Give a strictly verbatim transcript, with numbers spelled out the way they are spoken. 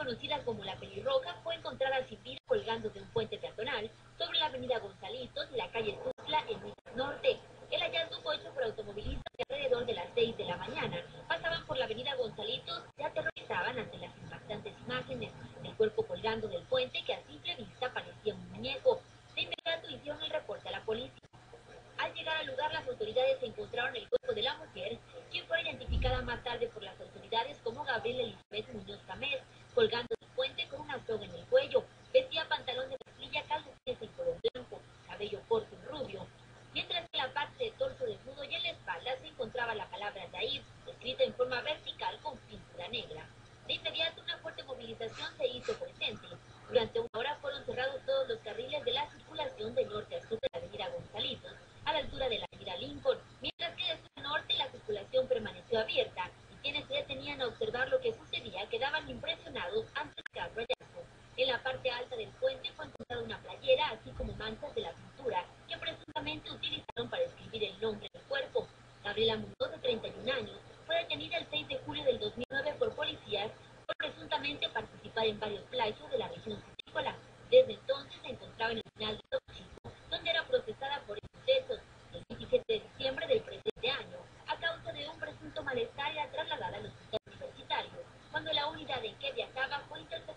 conocida como La Pelirroja, fue encontrada sin vida colgando de un puente peatonal sobre la avenida Gonzalitos y la calle Tuxtla en Minas Norte. El hallazgo fue hecho por automovilistas que alrededor de las seis de la mañana pasaban por la avenida Gonzalitos y se aterrorizaban ante las impactantes imágenes del cuerpo colgando del puente que a simple vista parecía un muñeco. De inmediato hicieron el reporte a la policía. Al llegar al lugar, las autoridades encontraron el cuerpo de la mujer, quien fue identificada más tarde por las autoridades como Gabriela Elizabeth Muñoz Tamés, colgando del puente con una soga en el cuello. Vestía pantalón de mezclilla, calcetines en color blanco, cabello corto y rubio, mientras que en la parte del torso desnudo y en la espalda se encontraba la palabra Yair, escrita en forma vertical con pintura negra. De inmediato, una fuerte movilización se hizo presente. Durante una hora fueron cerrados todos los carriles de la circulación de norte a sur de la avenida Gonzalitos, a la altura de la avenida Lincoln, mientras que de sur a norte la circulación permaneció abierta y quienes se detenían a observar lo que sucedía quedaban impresionados ante el carro hallazgo. En la parte alta del puente fue encontrada una playera, así como manchas de la pintura que presuntamente utilizaron para escribir el nombre del cuerpo. Gabriela Muñoz, de treinta y un años, fue detenida el seis de julio del dos mil nueve por policías por presuntamente participar en varios plagios de la región citícola. Desde entonces se encontraba en el penal de Tóxico, donde era procesada por estos hechos. El veintisiete de diciembre del presente año, a causa de un presunto malestar, era trasladada al hospital universitario, cuando la unidad en que viajaba fue interceptada